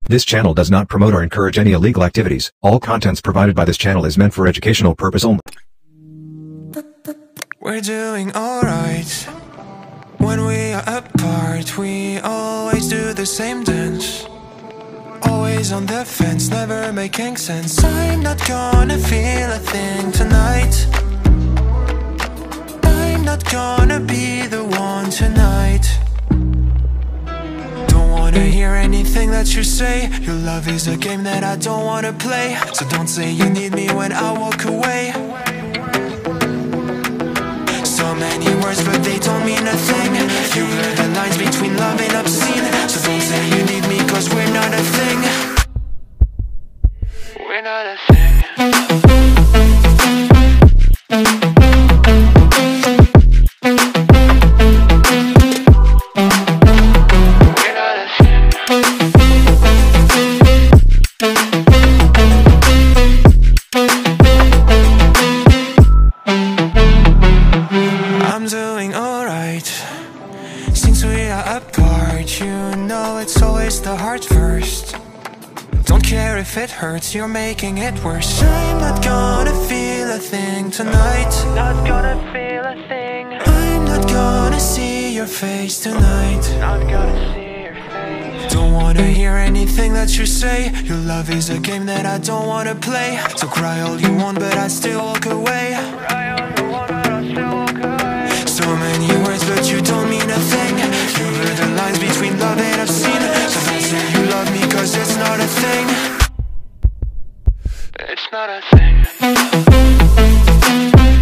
This channel does not promote or encourage any illegal activities. All contents provided by this channel is meant for educational purpose only. We're doing alright. When we are apart, we always do the same dance. Always on the fence, never making sense. I'm not gonna feel a thing tonight. I'm not gonna be the one tonight. Don't wanna hear anything that you say. Your love is a game that I don't wanna play. So don't say you need me when I walk away. So many words but they don't mean a thing. You blur the lines between love and obscene. So don't say you need me cause we're not a thing. We're not a thing. I'm doing alright. Since we are apart, you know it's always the heart first. Don't care if it hurts, you're making it worse. I'm not gonna feel a thing tonight. Not gonna feel a thing. I'm not gonna see your face tonight. Not gonna see your face. Don't wanna hear anything that you say. Your love is a game that I don't wanna play. So cry all you want but I still walk away. Cry all you want but I still walk away. So many words but you don't mean a thing. You blur the lines between love and obscene. So don't say you love me cause it's not a thing. It's not a thing.